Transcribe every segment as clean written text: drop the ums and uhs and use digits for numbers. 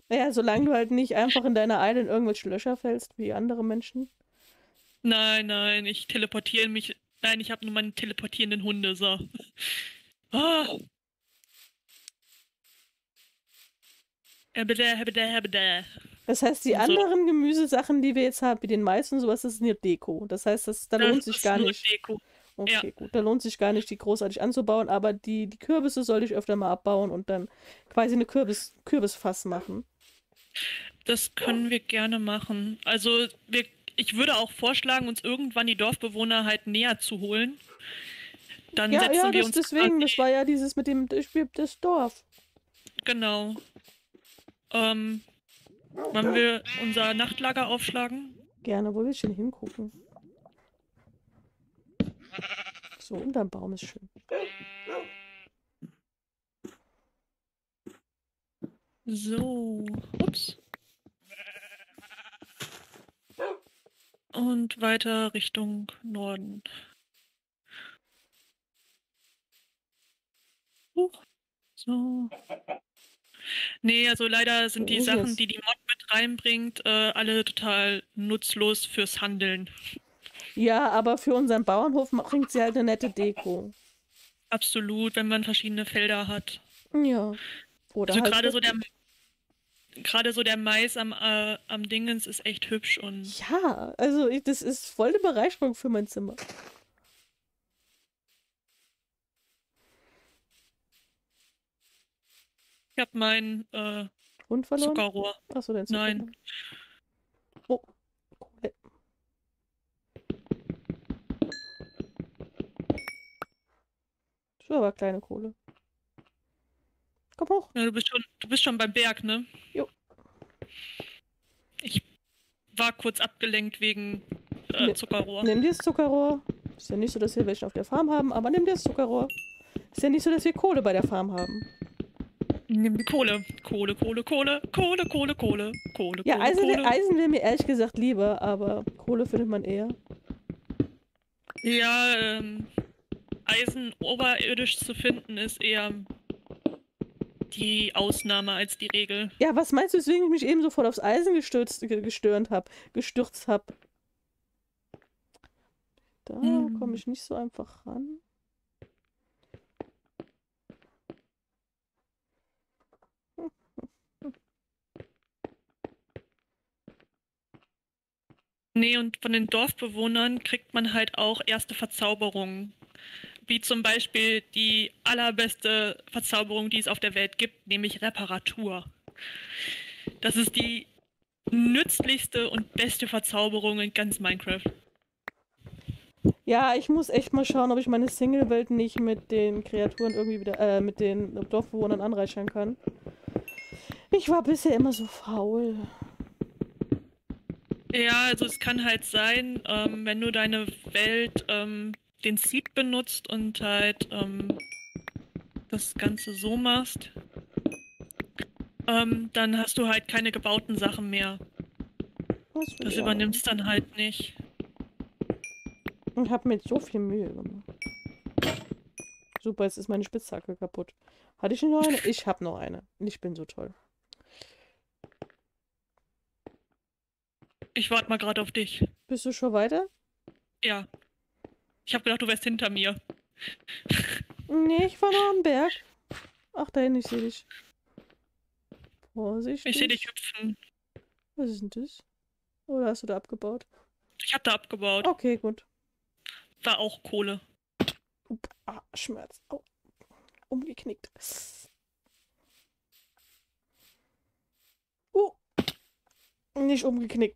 Naja, solange du halt nicht einfach in deiner Eile in irgendwelche Löcher fällst, wie andere Menschen. Nein, nein, ich teleportiere mich. Nein, ich habe nur meine teleportierenden Hunde, so. Oh, hebede, hebede, hebede. Das heißt, die So, anderen Gemüsesachen, die wir jetzt haben, wie den Mais und sowas, das ist eine Deko. Das heißt, da das lohnt sich ist gar nur nicht. Deko. Ja, Okay, gut. Da lohnt sich gar nicht, die großartig anzubauen, aber die Kürbisse sollte ich öfter mal abbauen und dann quasi eine Kürbisfass machen. das können wir gerne machen. Also, ich würde auch vorschlagen, uns irgendwann die Dorfbewohner halt näher zu holen. Dann Ja, ja, setzen wir uns deswegen, quasi, das war ja dieses mit dem das Dorf. genau. Ähm, wollen wir unser Nachtlager aufschlagen? Gerne, wo will ich denn hingucken? So, unterm Baum ist schön. So, ups. Und weiter Richtung Norden. So. Nee, also leider sind Wo die ist denn Sachen, jetzt? die die Mod mit reinbringt, alle total nutzlos fürs Handeln. Ja, aber für unseren Bauernhof bringt sie halt eine nette Deko. Absolut, wenn man verschiedene Felder hat. Ja. Oder Also halt Beete. gerade so der Mais am Dingens ist echt hübsch und Ja, also das ist voll eine Bereicherung für mein Zimmer. ich habe mein Hund verloren? Zuckerrohr. Achso, dein Nein. Zuckerrohr. Oh, Kohle. Das war aber kleine Kohle. Komm hoch. Ja, du bist schon beim Berg, ne? Jo. Ich war kurz abgelenkt wegen Ni Zuckerrohr. Nimm dir das Zuckerrohr. Ist ja nicht so, dass wir welche auf der Farm haben, aber nimm dir das Zuckerrohr. Ist ja nicht so, dass wir Kohle bei der Farm haben. Nimm die Kohle. Kohle, Kohle, Kohle, Kohle, Kohle, Kohle, Kohle, Ja, Kohle, Kohle. Eisen wäre mir ehrlich gesagt lieber, aber Kohle findet man eher. Ja, Eisen oberirdisch zu finden ist eher die Ausnahme als die Regel. Ja, was meinst du, weswegen ich mich eben sofort aufs Eisen gestürzt hab? Da komme Hm. ich nicht so einfach ran. Nee, und von den Dorfbewohnern kriegt man halt auch erste Verzauberungen. Wie zum Beispiel die allerbeste Verzauberung, die es auf der Welt gibt, nämlich Reparatur. Das ist die nützlichste und beste Verzauberung in ganz Minecraft. Ja, ich muss echt mal schauen, ob ich meine Single-Welt nicht mit den Kreaturen irgendwie wieder, mit den Dorfbewohnern anreichern kann. Ich war bisher immer so faul. Ja, also es kann halt sein, wenn du deine Welt den Seed benutzt und halt das Ganze so machst, dann hast du halt keine gebauten Sachen mehr. Was will Das ich auch noch? übernimmst dann halt nicht. Ich habe mir so viel Mühe gemacht. Super, jetzt ist meine Spitzhacke kaputt. Hatte ich noch eine? Ich habe noch eine. Ich bin so toll. Ich warte mal gerade auf dich. Bist du schon weiter? Ja, ich habe gedacht, du wärst hinter mir. Nee, ich war noch am Berg. Ach, da hinten, ich sehe dich. Ich sehe dich Vorsichtig. hüpfen. Was ist denn das? Oder hast du da abgebaut? Ich habe da abgebaut. Okay, gut. War auch Kohle. Ah, Schmerz. Au, umgeknickt. Oh, nicht umgeknickt.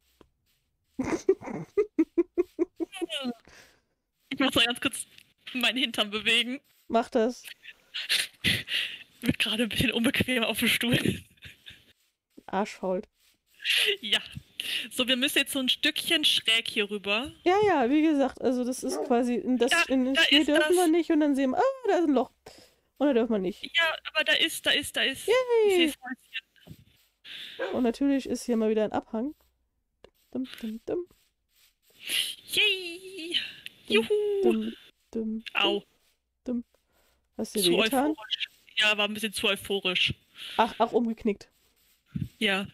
Ich muss mal ganz kurz meinen Hintern bewegen. Mach das. Wird gerade ein bisschen unbequem auf dem Stuhl. Arschfaul. Ja. So, wir müssen jetzt so ein Stückchen schräg hier rüber. Ja, ja, wie gesagt, also das ist quasi, Ja, in den da Schnee ist dürfen wir das. nicht und dann sehen wir, ah, da ist ein Loch. Und da dürfen wir nicht. Ja, aber da ist. Ich sehe Yay! es Häuschen. Und natürlich ist hier mal wieder ein Abhang. Dum, dum, dum, Yay! dum, Juhu! dum, dum, dum, Au, dum. Hast du dir zu wehgetan? euphorisch. Ja, war ein bisschen zu euphorisch. Ach, umgeknickt. Ja.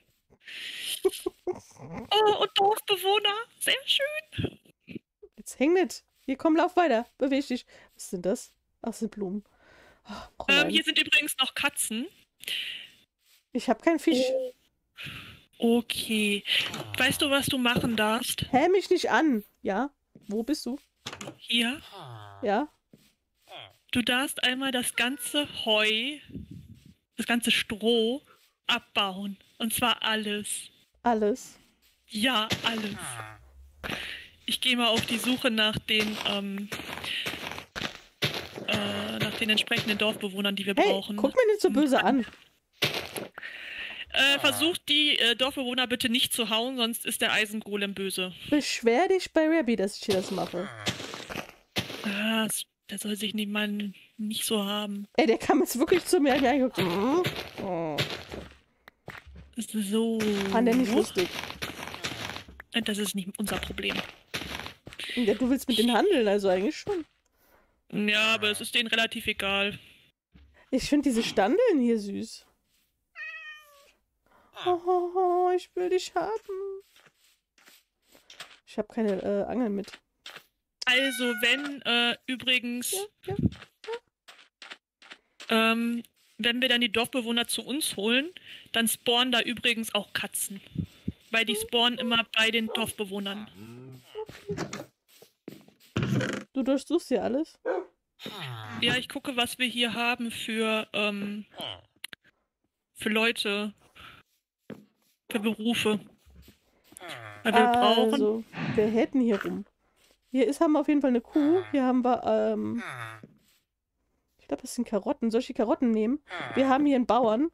Oh, und Dorfbewohner. Sehr schön. Jetzt häng nicht. Hier, komm, lauf weiter. Beweg dich. Was sind das? Ach, das sind Blumen. Oh, Hier sind übrigens noch Katzen. ich habe keinen Fisch. Oh. Okay. Weißt du, was du machen darfst? Hä, mich nicht an. Ja? Wo bist du? Hier. Ja? Du darfst einmal das ganze Heu, das ganze Stroh abbauen. Und zwar alles. Alles. Ja, alles. Ich gehe mal auf die Suche nach den entsprechenden Dorfbewohnern, die wir Hey, brauchen. guck mir nicht so böse an. Versucht die Dorfbewohner bitte nicht zu hauen, sonst ist der Eisengolem böse. Beschwer dich bei Rabbi, dass ich hier das mache. Der soll sich nicht so haben. Ey, der kam jetzt wirklich zu mir angeguckt. Oh. So. Fand der nicht lustig. Das ist nicht unser Problem. Ja, du willst mit denen handeln, also eigentlich schon. Ja, aber es ist denen relativ egal. Ich finde diese Standeln hier süß. Oh, ich will dich haben. Ich habe keine Angel mit. Also, wenn übrigens, Ja. wenn wir dann die Dorfbewohner zu uns holen, dann spawnen da übrigens auch Katzen. Weil die spawnen immer bei den Dorfbewohnern. Du durchsuchst hier alles? Ja, ich gucke, was wir hier haben für Leute. Für Berufe. Weil wir brauchen. Also, wir hätten hier rum. Haben wir auf jeden Fall eine Kuh. Hier haben wir, ich glaube, das sind Karotten. Soll ich die Karotten nehmen? Wir haben hier einen Bauern.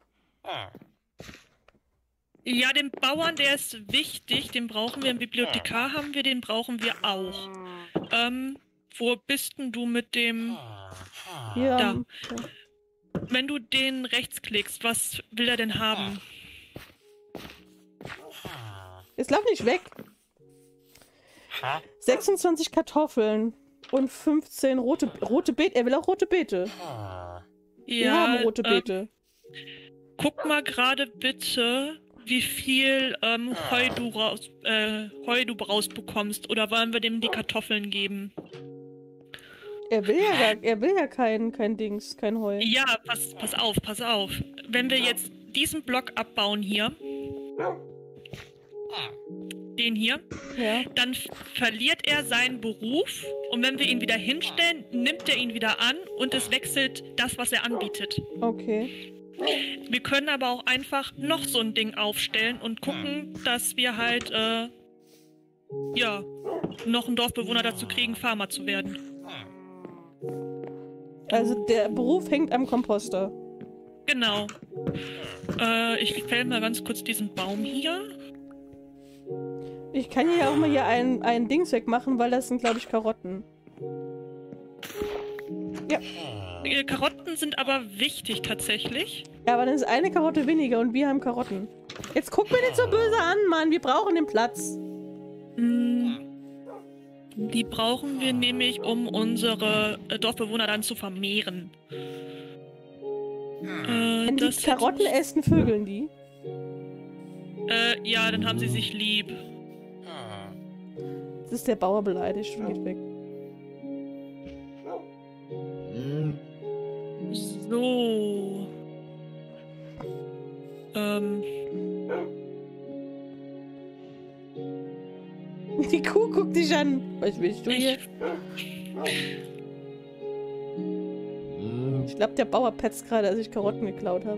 Ja, den Bauern, der ist wichtig. Den brauchen wir. Im Bibliothekar haben wir, den brauchen wir auch. Wo bist denn du mit dem... Hier, Da. Wenn du den rechtsklickst, was will er denn haben? Jetzt lauf nicht weg. 26 Kartoffeln und 15 rote Beete. Er will auch rote Beete. Wir haben rote Beete. Guck mal gerade bitte, wie viel Heu du rausbekommst. Oder wollen wir dem die Kartoffeln geben? Er will ja kein Dings, kein Heu. Ja, pass auf. Wenn wir jetzt diesen Block abbauen hier, den hier, Ja. dann verliert er seinen Beruf und wenn wir ihn wieder hinstellen, nimmt er ihn wieder an und es wechselt das, was er anbietet. Okay. Wir können aber auch einfach noch so ein Ding aufstellen und gucken, dass wir halt noch einen Dorfbewohner dazu kriegen, Farmer zu werden. Also der Beruf hängt am Komposter. Genau. Ich fäll mal ganz kurz diesen Baum hier. Ich kann hier auch mal hier ein Dings wegmachen, weil das sind, glaube ich, Karotten. Ja. Karotten sind aber wichtig tatsächlich. Ja, aber dann ist eine Karotte weniger und wir haben Karotten. Jetzt guck mir nicht so böse an, Mann. Wir brauchen den Platz. Die brauchen wir nämlich, um unsere Dorfbewohner dann zu vermehren. Wenn die Karotten essen, vögeln die. Ja, dann haben sie sich lieb. Jetzt ist der Bauer beleidigt und geht weg. So. Die Kuh guckt dich an. Was willst du hier? Ich glaube, der Bauer petzt gerade, als ich Karotten geklaut habe.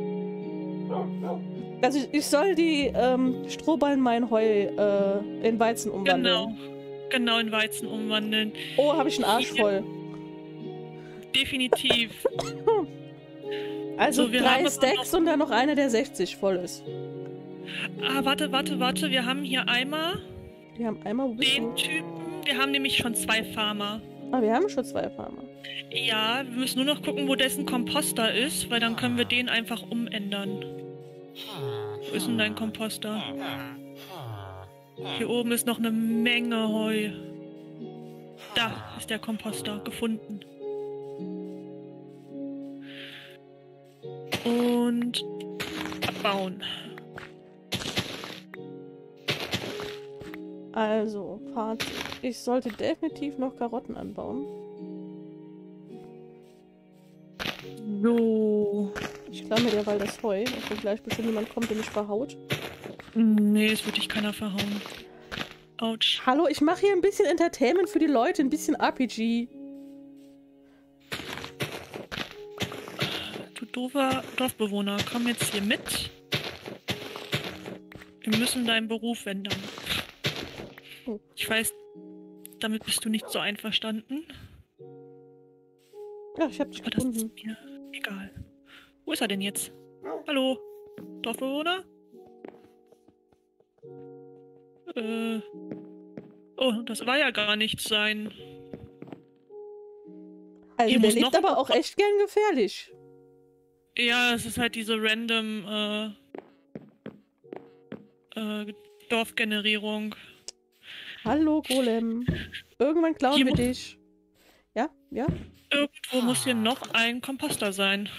Also ich soll die Strohballen mein Heu in Weizen umwandeln. Genau in Weizen umwandeln. Oh, habe ich einen Arsch voll. Definitiv. Also so, wir 3 haben Stacks und dann noch einer, der 60 voll ist. Ah, warte. Wir haben hier einmal Wir haben einmal den Typen. Wir haben nämlich schon 2 Farmer. Ah, wir haben schon 2 Farmer. Ja, wir müssen nur noch gucken, wo dessen Komposter ist, weil dann können wir den einfach umändern. Wo ist denn dein Komposter? Hier oben ist noch eine Menge Heu. Da ist der Komposter gefunden. Und abbauen. Also, Fazit. Ich sollte definitiv noch Karotten anbauen. So. Ich klaue mir derweil das Heu, ob gleich bestimmt jemand kommt, der mich verhaut. Nee, es wird dich keiner verhauen. Autsch. Hallo, ich mache hier ein bisschen Entertainment für die Leute, ein bisschen RPG. Du doofer Dorfbewohner, komm jetzt hier mit. Wir müssen deinen Beruf ändern. Oh. Ich weiß, damit bist du nicht so einverstanden. Ja, ich habe dich Aber das gefunden. ist mir egal. Wo ist er denn jetzt? Hallo? Dorfbewohner? Oh, das war ja gar nicht sein. Also Hier der muss lebt noch- aber auch echt gern gefährlich. Ja, es ist halt diese random Dorfgenerierung. Hallo, Golem. Irgendwann klauen Hier wir muss- dich. Ja, ja. Irgendwo muss hier noch ein Komposter sein.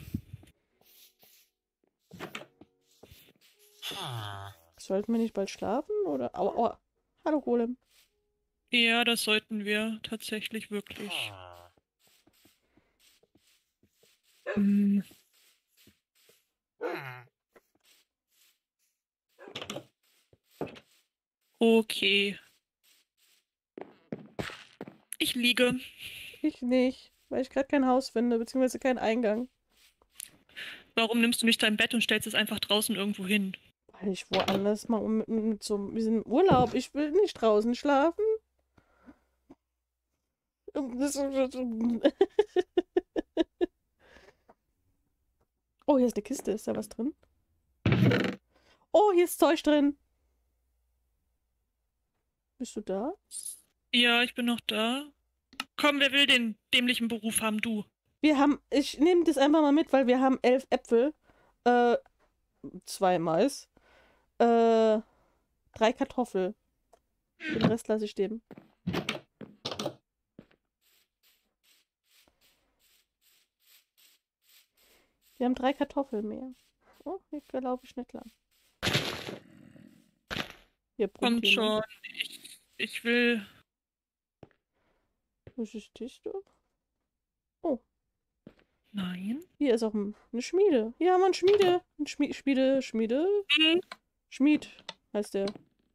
Sollten wir nicht bald schlafen? Oder? Aua, aua. Hallo, Golem. Ja, das sollten wir tatsächlich wirklich. Hm. Okay. Ich liege. Ich nicht, weil ich gerade kein Haus finde, beziehungsweise keinen Eingang. Warum nimmst du nicht dein Bett und stellst es einfach draußen irgendwo hin? Weil ich woanders mal mit so. Wir sind im Urlaub. Ich will nicht draußen schlafen. Oh, hier ist eine Kiste. Ist da was drin? Oh, hier ist Zeug drin. Bist du da? Ja, ich bin noch da. Komm, wer will den dämlichen Beruf haben? Du. Wir haben. Ich nehme das einfach mal mit, weil wir haben 11 Äpfel. 2 Mais. 3 Kartoffeln. Den Rest lasse ich stehen. Wir haben 3 Kartoffeln mehr. Oh, hier glaube ich nicht lang. Hier Kommt schon. Ich will. Was ist das da? Oh, Nein. hier ist auch eine Schmiede. Hier haben wir eine Schmiede. Schmiede. Mhm. Schmied heißt der.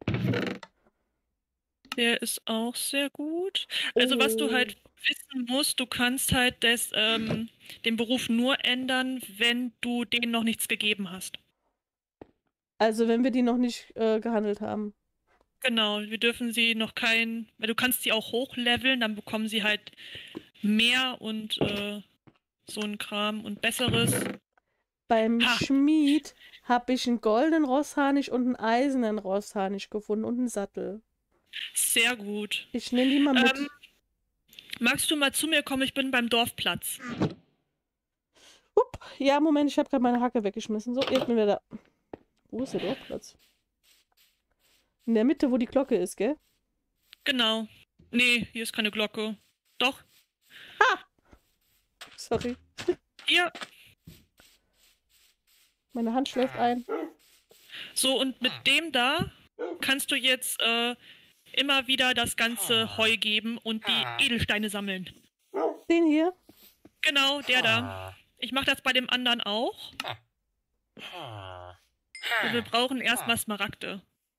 Der ist auch sehr gut. Also was du halt wissen musst, du kannst halt den Beruf nur ändern, wenn du denen noch nichts gegeben hast. Also wenn wir die noch nicht gehandelt haben. Genau, wir dürfen sie noch weil du kannst sie auch hochleveln, dann bekommen sie halt mehr und so ein Kram und Besseres. Beim Ha. Schmied habe ich einen goldenen Rossharnisch und einen eisernen Rossharnisch gefunden und einen Sattel. Sehr gut. Ich nehme die mal mit. Magst du mal zu mir kommen? Ich bin beim Dorfplatz. Ja, Moment, ich habe gerade meine Hacke weggeschmissen. So, jetzt bin wir da. Wo ist der Dorfplatz? In der Mitte, wo die Glocke ist, gell? Genau. Nee, hier ist keine Glocke. Doch. Sorry. Hier. Meine Hand schläft ein. So, und mit dem da kannst du jetzt immer wieder das ganze Heu geben und die Edelsteine sammeln. Den hier? Genau, der da. Ich mache das bei dem anderen auch. Und wir brauchen erstmal Smaragde.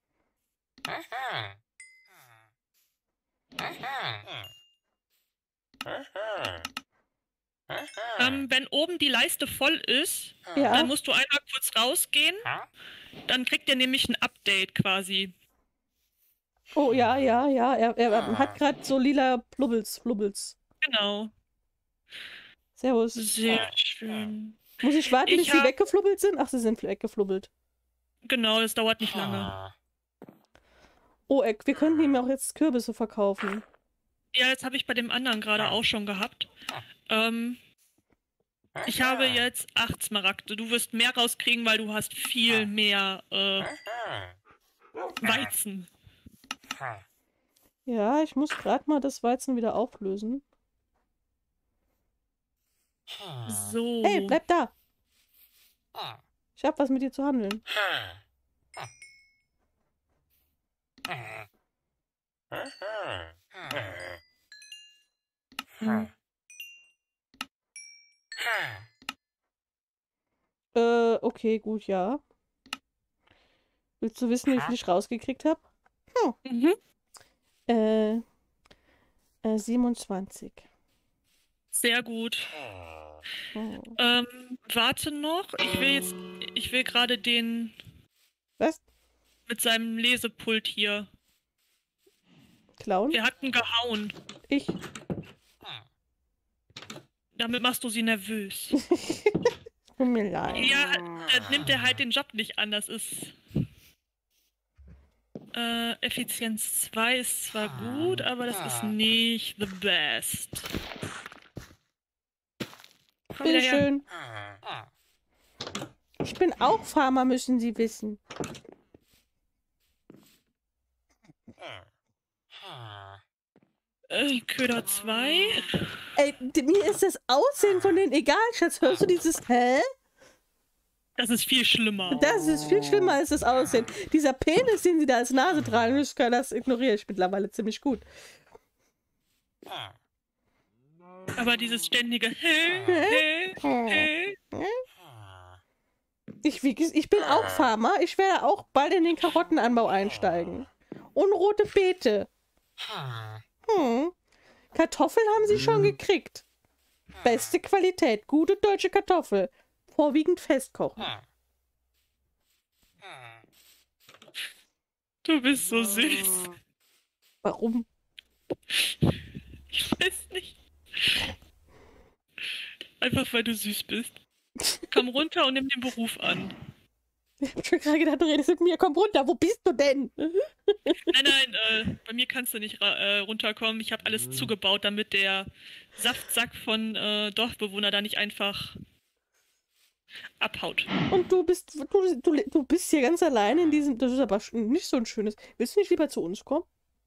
Wenn oben die Leiste voll ist, Ja. dann musst du einmal kurz rausgehen. Dann kriegt ihr nämlich ein Update quasi. Oh, ja. Er hat gerade so lila Flubbels. Genau. Servus. Sehr schön. Muss ich warten, bis sie weggeflubbelt sind? Ach, sie sind weggeflubbelt. Genau, das dauert nicht lange. Oh, wir könnten ihm auch jetzt Kürbisse verkaufen. Ja, jetzt habe ich bei dem anderen gerade auch schon gehabt. Ich habe jetzt 8 Smaragde. Du wirst mehr rauskriegen, weil du hast viel mehr Weizen. Ja, ich muss gerade mal das Weizen wieder auflösen. So. Hey, bleib da! Ich hab was mit dir zu handeln. Okay, gut, ja. Willst du wissen, wie viel ich rausgekriegt habe? Mhm. 27. Sehr gut. Oh. Warte noch. Ich will gerade den Was? mit seinem Lesepult hier. Klauen? Wir hatten gehauen. Ich. Damit machst du sie nervös. Tut mir leid. Ja, dann nimmt er halt den Job nicht an. Das ist. Effizienz 2 ist zwar gut, aber das ist nicht the best. Komm wieder her. Bitteschön. Ich bin auch Farmer, müssen Sie wissen. Köder 2. Ey, mir ist das Aussehen von denen egal, Schatz. Hörst du dieses Hä? Das ist viel schlimmer. Das ist viel schlimmer als das Aussehen. Dieser Penis, den sie da als Nase tragen, das ignoriere ich mittlerweile ziemlich gut. Aber dieses ständige Hä? Ich bin auch Farmer. Ich werde auch bald in den Karottenanbau einsteigen. Und rote Beete. Kartoffeln haben sie schon gekriegt. Beste Qualität. Gute deutsche Kartoffel. Vorwiegend festkochen. Du bist so süß. Warum? Ich weiß nicht. Einfach weil du süß bist. Komm runter und nimm den Beruf an. Ich hab schon gerade gedacht, du redest mit mir. Komm runter, wo bist du denn? Nein, bei mir kannst du nicht runterkommen. Ich habe alles zugebaut, damit der Saftsack von Dorfbewohner da nicht einfach abhaut. Und du bist hier ganz allein in diesem. Das ist aber nicht so ein schönes. Willst du nicht lieber zu uns kommen?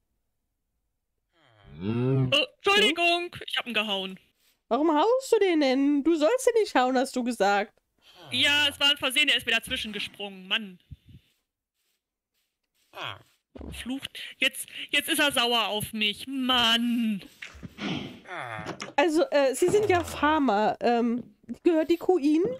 Oh, Entschuldigung, ich hab ihn gehauen. Warum haust du den denn? Du sollst ihn nicht hauen, hast du gesagt. Ja, es war ein Versehen, der ist mir dazwischen gesprungen. Mann. Flucht. Jetzt ist er sauer auf mich. Mann. Also, Sie sind ja Farmer. Gehört die Kuh Ihnen?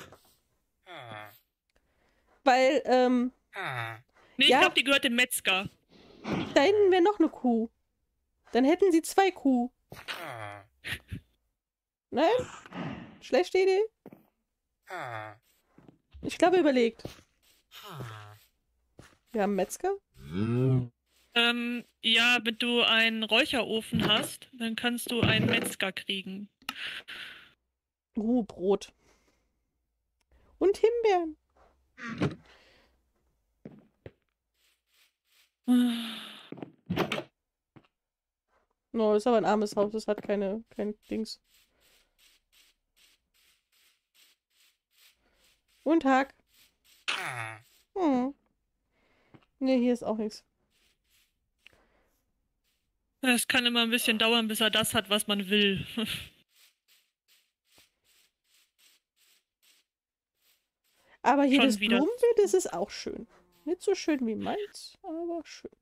Weil, Nee, ich ja. glaube, die gehört dem Metzger. Da hinten wäre noch eine Kuh. Dann hätten Sie 2 Kuh. Nein? Schlechte Idee? Ich glaube, überlegt. Wir haben einen Metzger? Ja, wenn du einen Räucherofen hast, dann kannst du einen Metzger kriegen. Brot. Und Himbeeren. No, ist aber ein armes Haus, das hat kein Dings. Guten Tag. Ne, hier ist auch nichts. Es kann immer ein bisschen dauern, bis er das hat, was man will. Aber hier Schon das wieder. Blumenbeet, das ist auch schön. Nicht so schön wie meins, aber schön.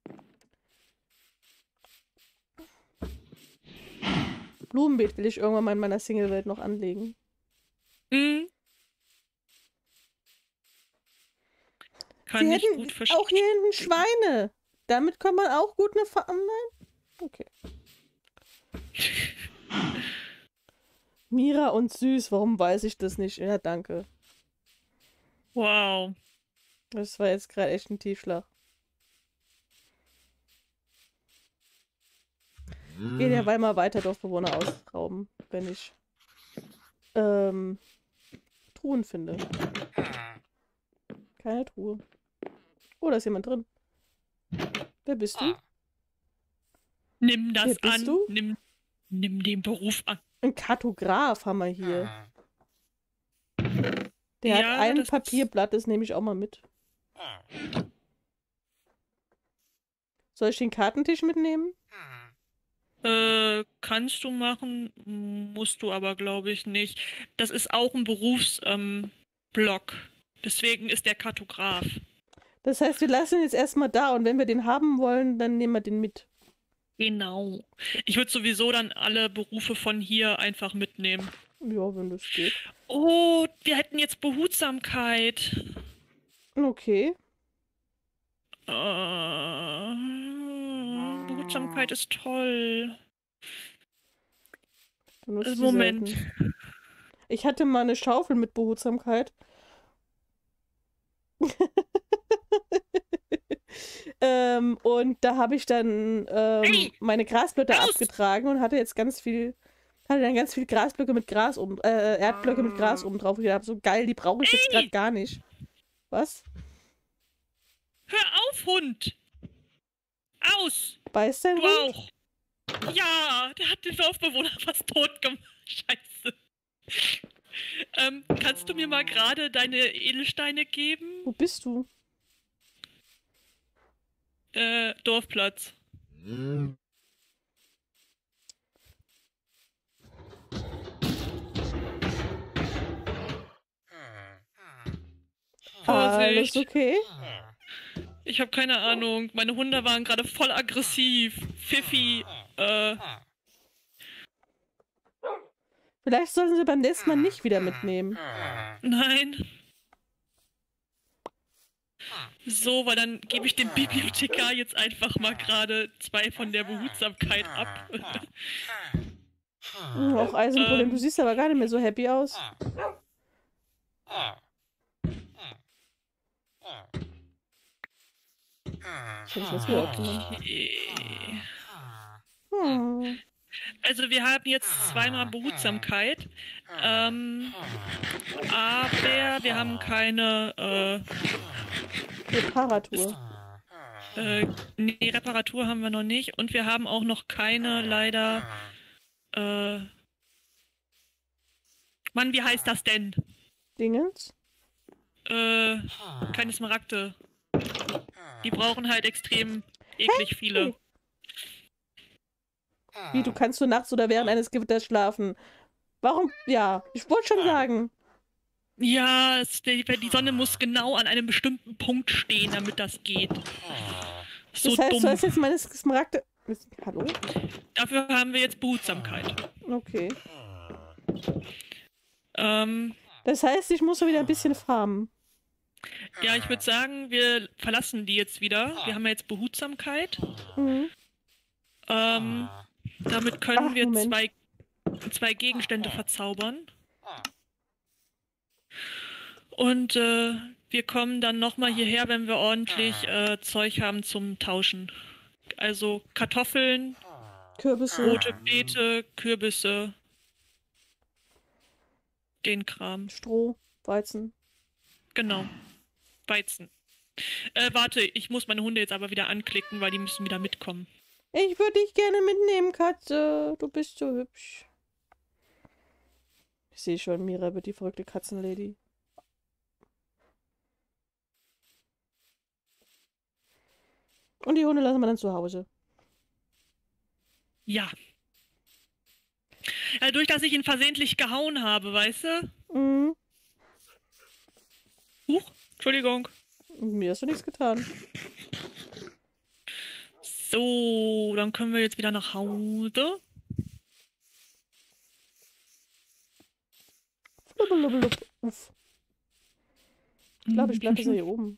Blumenbeet will ich irgendwann mal in meiner Single-Welt noch anlegen. Kann Sie ich hätten gut verstehen. auch hier hinten Schweine. Damit kann man auch gut eine Nein? Okay. Mira und Süß, warum weiß ich das nicht? Ja, danke. Wow. Das war jetzt gerade echt ein Tiefschlag. Geht ja mal weiter Dorfbewohner ausrauben, wenn ich Truhen finde. Keine Truhe. Oh, da ist jemand drin. Wer bist du? Nimm das Wer bist an. du? Nimm den Beruf an. Ein Kartograf haben wir hier. Der Ja, hat ein das ist- Papierblatt, das nehme ich auch mal mit. Soll ich den Kartentisch mitnehmen? Kannst du machen, musst du aber, glaube ich, nicht. Das ist auch ein Berufsblock. Deswegen ist der Kartograf. Das heißt, wir lassen ihn jetzt erstmal da und wenn wir den haben wollen, dann nehmen wir den mit. Genau. Ich würde sowieso dann alle Berufe von hier einfach mitnehmen. Ja, wenn das geht. Oh, wir hätten jetzt Behutsamkeit. Okay. Behutsamkeit ist toll. Benutzt die Moment. selten. Ich hatte mal eine Schaufel mit Behutsamkeit. Und da habe ich dann Hey, meine Grasblöcke raus! abgetragen und hatte dann ganz viel Grasblöcke mit Gras Erdblöcke mit Gras oben drauf. Und ich habe so geil, die brauche ich jetzt gerade gar nicht. Was? Hör auf, Hund! Aus! Beißt dein Du Hund? auch! Ja, der hat den Dorfbewohner fast tot gemacht. Scheiße. Kannst du mir mal gerade deine Edelsteine geben? Wo bist du? Dorfplatz. Alles Vorsicht. okay? Ich habe keine Ahnung. Meine Hunde waren gerade voll aggressiv. Pfiffi, Vielleicht sollen sie beim nächsten Mal nicht wieder mitnehmen. nein. So, weil dann gebe ich dem Bibliothekar jetzt einfach mal gerade 2 von der Behutsamkeit ab. Auch Eisenproblem. Du siehst aber gar nicht mehr so happy aus. Ich hätte das wieder aufgenommen. Hm. Also wir haben jetzt 2-mal Behutsamkeit, aber wir haben keine Reparatur. nee, Reparatur haben wir noch nicht und wir haben auch noch keine, leider, Mann, wie heißt das denn? Dingens? Keine Smaragde. Die brauchen halt extrem eklig viele. Wie, du kannst nur nachts oder während eines Gewitters schlafen. Warum? Ja, ich wollte schon sagen. Ja, die Sonne muss genau an einem bestimmten Punkt stehen, damit das geht. So Das heißt, dumm. du hast jetzt meine Smaragde... Hallo? Dafür haben wir jetzt Behutsamkeit. Okay. Ähm, Das heißt, ich muss wieder ein bisschen farmen. ja, ich würde sagen, wir verlassen die jetzt wieder. Wir haben ja jetzt Behutsamkeit. Mhm. Damit können wir Moment. zwei Gegenstände verzaubern. Und wir kommen dann nochmal hierher, wenn wir ordentlich Zeug haben zum Tauschen. Also Kartoffeln, Kürbisse. rote Beete, Kürbisse, den Kram. Stroh. Weizen. Genau. Weizen. Warte, ich muss meine Hunde jetzt aber wieder anklicken, weil die müssen wieder mitkommen. Ich würde dich gerne mitnehmen, Katze. Du bist so hübsch. Ich sehe schon, Mira wird die verrückte Katzenlady. Und die Hunde lassen wir dann zu Hause. Ja. Dadurch, dass ich ihn versehentlich gehauen habe, weißt du? Mhm. Huch, Entschuldigung. Mir hast du nichts getan. So, dann können wir jetzt wieder nach Hause. Blubblubblub. Uff. Ich glaube, ich bleibe besser hier oben.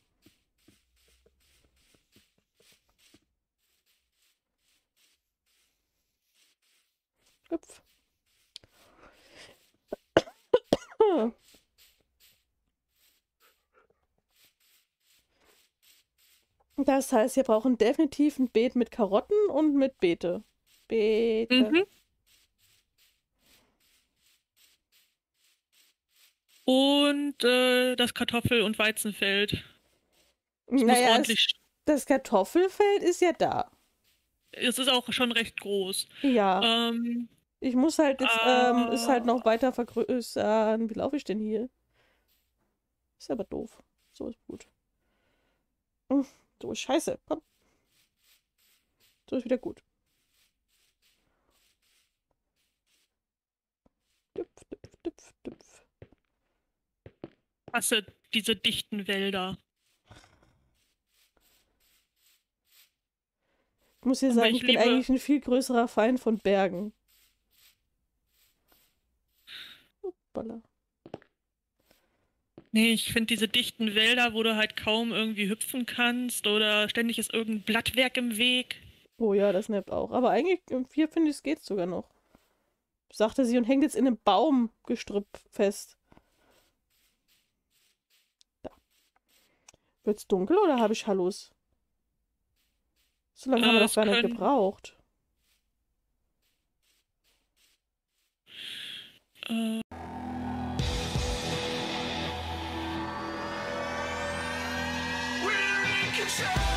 Hüpf. Das heißt, wir brauchen definitiv ein Beet mit Karotten und mit Beete. Beete. Mhm. Und das Kartoffel- und Weizenfeld. Es muss Naja, ordentlich. das Kartoffelfeld ist ja da. Es ist auch schon recht groß. Ja. Ich muss halt jetzt es halt noch weiter vergrößern. Wie laufe ich denn hier? Ist aber doof. So ist gut. So ist scheiße. Komm. So ist wieder gut. Düpf, düpf, düpf, düpf. Hasse diese dichten Wälder. Ich muss dir sagen, ich bin eigentlich ein viel größerer Feind von Bergen. Hoppala. Nee, ich finde diese dichten Wälder, wo du halt kaum irgendwie hüpfen kannst oder ständig ist irgendein Blattwerk im Weg. Oh ja, das nervt auch. Aber eigentlich im 4 finde ich, es geht sogar noch. Sagte sie und hängt jetzt in einem Baumgestrüpp fest. Da. Wird's dunkel oder habe ich Hallos? So lange haben wir doch gar nicht gebraucht. We're in control.